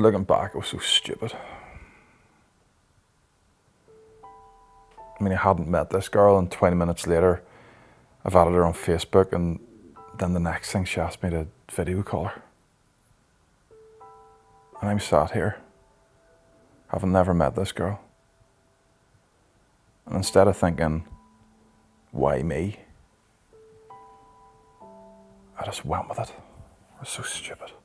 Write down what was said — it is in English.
Looking back, it was so stupid. I mean, I hadn't met this girl, and 20 minutes later, I've added her on Facebook, and then the next thing she asked me to video call her. And I'm sat here, having never met this girl. And instead of thinking, why me? I just went with it. It was so stupid.